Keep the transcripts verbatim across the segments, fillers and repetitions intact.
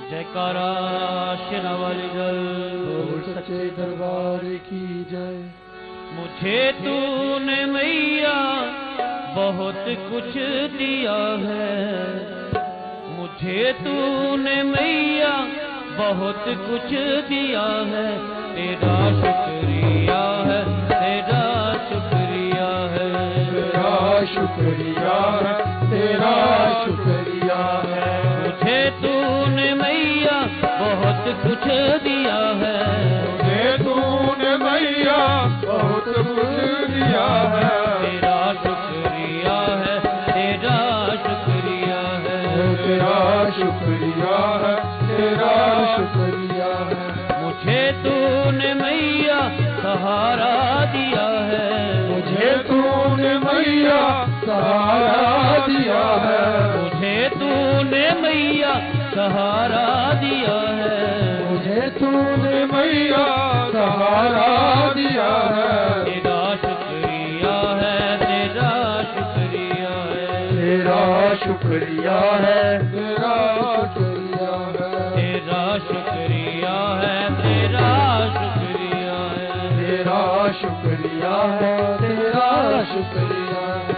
जयकारा शेरावाली दल बोल सच्चे दरबार की जय। मुझे तूने मैया बहुत कुछ दिया है, मुझे तूने मैया बहुत कुछ दिया है। तेरा शुक्रिया है, तेरा शुक्रिया है, तेरा शुक्रिया है, तेरा शुक्रिया है। मुझे तूने मैया बहुत कुछ दिया है, मुझे तूने मैया बहुत कुछ दिया है। तेरा शुक्रिया है, तेरा शुक्रिया है, तेरा शुक्रिया है, तेरा शुक्रिया है। मुझे तूने मैया सहारा दिया है, मुझे तूने मैया सहारा दिया है। मुझे तूने मैया सहारा दिया है, मुझे तूने मैया सहारा दिया है। तेरा शुक्रिया है, तेरा शुक्रिया है, तेरा शुक्रिया है, तेरा शुक्रिया है। तेरा शुक्रिया है, तेरा शुक्रिया है, तेरा शुक्रिया है, तेरा शुक्रिया है।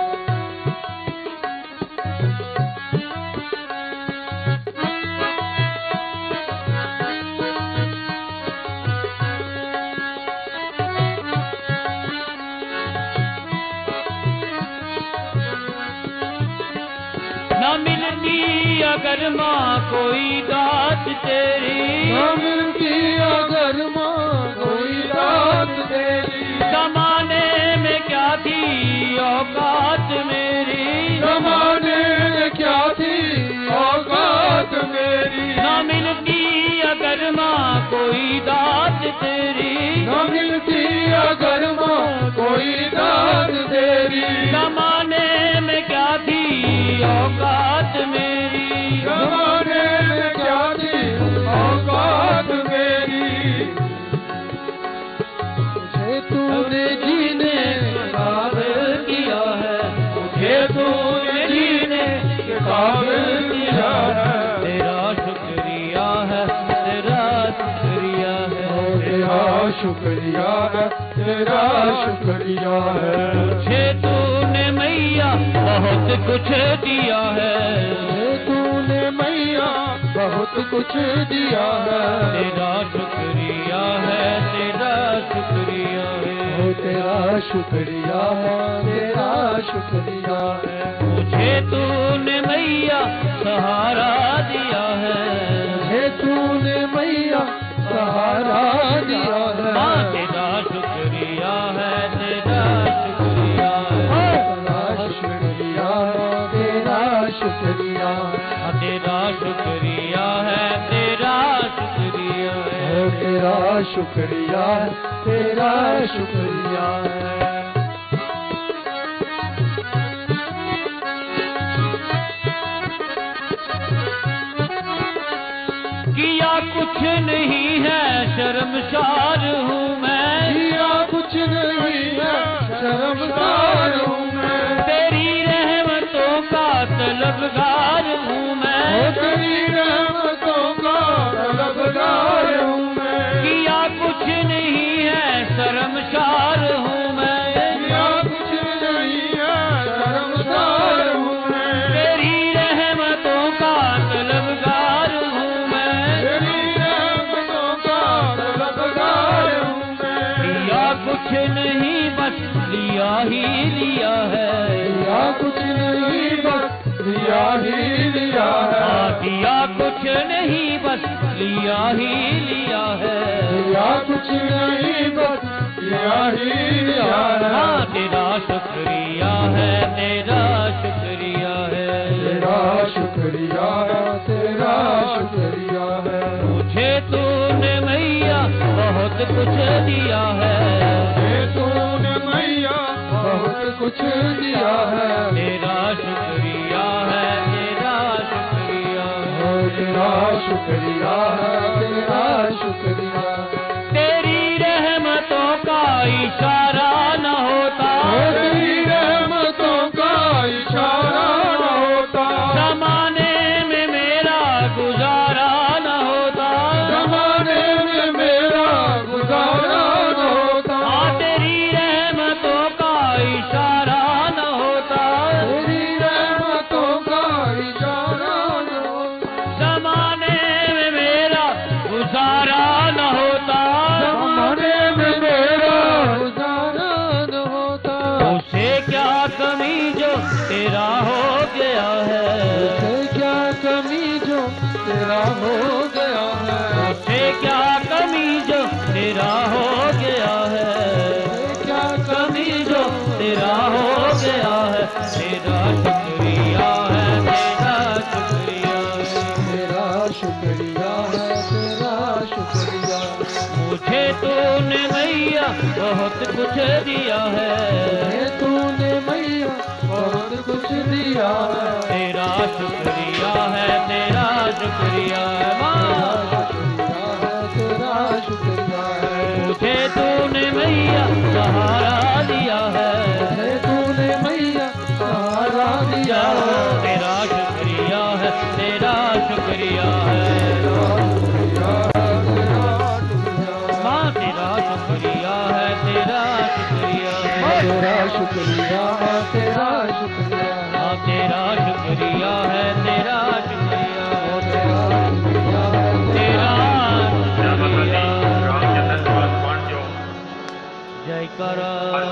न मिलती अगर माँ कोई दात तेरी, न मिलती अगर माँ कोई दात तेरी। जमाने में क्या थी औकात मेरी, जमाने में क्या थी औकात मेरी। न मिलती अगर माँ कोई दात तेरी, न मिलती अगर माँ कोई दात तेरी। जमाने में क्या थी औकात मेरी, जमाने में क्या थी औकात मेरी। मुझे तूने जीने के काबिल किया है, मुझे तूने जीने के काबिल किया है। तेरा शुक्रिया है, तेरा शुक्रिया है, तेरा शुक्रिया है, तेरा शुक्रिया है। मुझे तूने मैया बहुत कुछ दिया है, मुझे तूने मैया बहुत कुछ दिया है। तेरा शुक्रिया है, तेरा शुक्रिया है, ओ तेरा शुक्रिया है, तेरा शुक्रिया है। मुझे तूने मैया सहारा दिया है, मुझे तूने मैया सहारा दिया है। माँ तेरा शुक्रिया है, तेरा शुक्रिया है, तेरा शुक्रिया है, तेरा शुक्रिया है। हाँ, तेरा शुक्रिया है, तेरा शुक्रिया है, ओ तेरा शुक्रिया है, तेरा शुक्रिया है। किया कुछ नहीं है शर्मसार हूँ मैं, किया कुछ नहीं है शर्मसार हूँ मैं। तेरी रहमतों का तलबगार हूँ मैं, ओ तेरी रहमतों का तलबगार हूँ मैं। किया कुछ नहीं है शर्मसार हूँ मैं, किया कुछ नहीं है शर्मसार हूँ मैं। तेरी रहमतों का तलबगार हूँ मैं, तेरी रहमतों का तलबगार हूँ मैं। किया कुछ नहीं बस लिया ही लिया है, किया कुछ नहीं बस लिया ही लिया है। हाँ, किया कुछ नहीं बस लिया ही लिया है, किया कुछ नहीं बस लिया ही लिया है। हाँ, तेरा शुक्रिया है, तेरा शुक्रिया है, तेरा शुक्रिया है, तेरा शुक्रिया है। मुझे तूने मैया बहुत कुछ दिया है, मुझे तूने मैया बहुत कुछ दिया है। तेरा शुक्रिया है, तेरा शुक्रिया है, ओ तेरा शुक्रिया है, तेरा शुक्रिया है। तेरी रहमतों का इशारा न होता, ओ तेरी रहमतों का इशारा न होता। जमाने में मेरा गुजारा तेरा हो गया है। मुझे क्या कमी जो तेरा हो गया है। मुझे क्या कमी जो तेरा हो गया है। क्या कमी जो तेरा हो गया है। तेरा शुक्रिया है, तेरा शुक्रिया है। तेरा शुक्रिया है, तेरा शुक्रिया। मुझे तूने मैया बहुत कुछ दिया है। मुझे तूने मैया बहुत कुछ दिया है। तेरा शुक्रिया है, तेरा शुक्रिया है माँ। तेरा शुक्रिया है। मुझे तूने मैया सहारा दिया है। मुझे तूने मैया सहारा दिया है। तेरा शुक्रिया है, तेरा शुक्रिया है माँ। तेरा शुक्रिया है, तेरा शुक्रिया है। तेरा शुक्रिया है, तेरा शुक्रिया है। हाँ तेरा शुक्रिया है, तेरा शुक्रिया है। तेरा जयकारा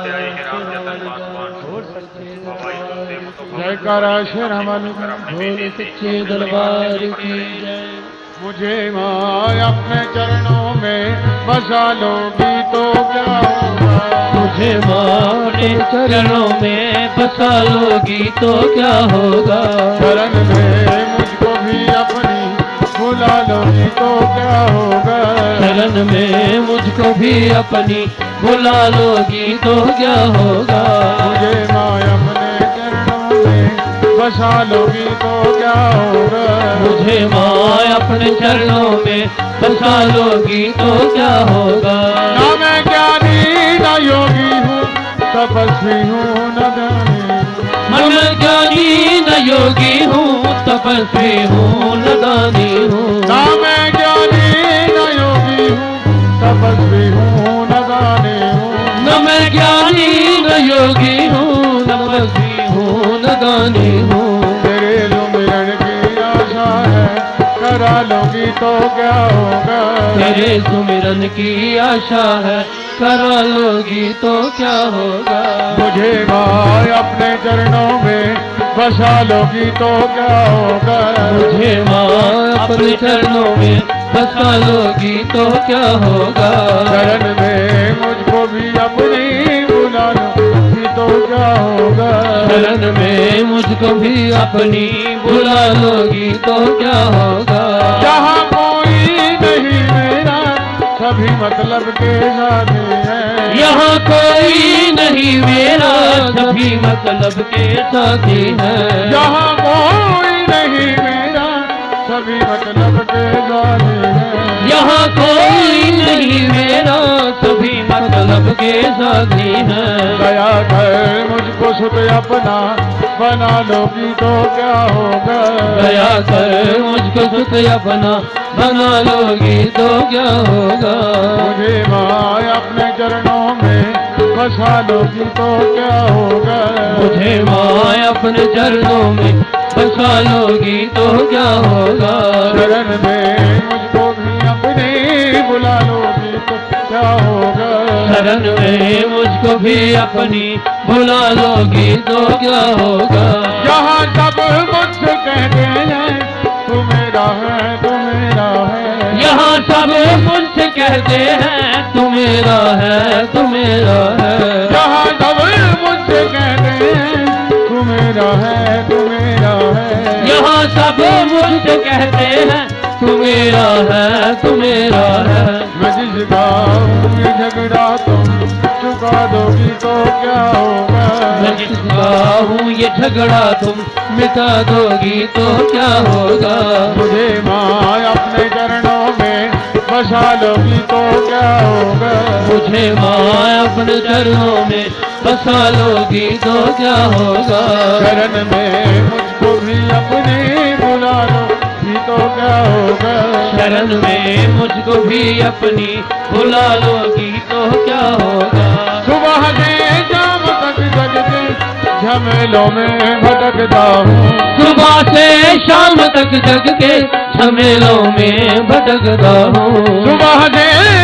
जयकारा श्री रामन ढोल सच्चे दरबार की जय। मुझे माँ अपने चरणों में बसा लोगी तो क्या होगा। मुझे माँ अपने चरणों में बसा लोगी तो क्या होगा। शरण में मुझको भी अपनी बुला लोगी तो क्या होगा। शरण में मुझको भी अपनी बुला लोगी तो क्या होगा। मुझे माँ अपने चरणों में बसा लोगी तो क्या होगा। मुझे माँ अपने चरणों में बसा लोगी तो क्या होगा। ना मैं ज्ञानी न योगी हूँ, तपस्वी हूँ न दानी। मन ज्ञानी न योगी हूँ, तपस्वी हूँ न दानी हूँ। ना मैं ज्ञानी न योगी हूँ, तपस्वी हूँ न दानी हूँ। न मैं ज्ञानी न योगी हूँ, तपस्वी हूँ न दानी हूँ। तेरे सुमिरन की आशा है, करा लोगी तो क्या होगा। तेरे सुमिरन की आशा है, करा लोगी तो क्या होगा। मुझे माँ अपने चरणों में बसा लोगी तो क्या होगा। मुझे माँ अपने चरणों में बसा लोगी तो क्या होगा। शरण में मुझको भी अपनी बुला लोगी तो क्या होगा। शरण में मुझको भी अपनी बुला लोगी तो क्या होगा। जहाँ कोई नहीं मेरा, सभी मतलब के साथी हैं। यहाँ कोई नहीं मेरा, सभी मतलब के साथी हैं। जहाँ कोई नहीं मेरा, सभी मतलब के साथी हैं। यहाँ कोई नहीं मेरा, सभी मतलब के साथी हैं। दया कर मुझको सुत अपना बना लोगी तो क्या होगा। दया कर मुझको सुत अपना बना लोगी तो क्या होगा। मुझे माँ अपने चरणों में बसा लोगी तो क्या होगा। मुझे माँ अपने चरणों में बसा लोगी तो क्या होगा। शरण में मुझको भी अपने बुला लोगी तो क्या होगा। शरण में मुझको भी अपनी बुला लोगी तो क्या होगा। जहाँ सब मुझसे कहते हैं तू मेरा है, तू मेरा है। यहाँ सब मुझसे कहते हैं तू मेरा है, तू मेरा है। जहाँ सब मुझसे कहते हैं तू मेरा है, तू मेरा है। यहाँ सब मुझसे कहते हैं तू मेरा है, तू मेरा है। मैं जिसका हूँ ये झगड़ा तुम चुका दोगी तो क्या होगा। मैं जिसका हूँ ये झगड़ा तुम मिटा दोगी तो क्या होगा। मुझे माँ अपने चरणों में बसा लोगी तो क्या होगा। मुझे माँ अपने चरणों में बसा लोगी तो क्या होगा। शरण में मुझको भी अपने बुला लोगी तो क्या होगा। शरण में मुझको भी अपनी बुला लोगी तो क्या होगा। सुबह से शाम तक जगते झमेलों में भटकता हूँ। सुबह से शाम तक जग के झमेलों में भटकता हूँ। सुबह से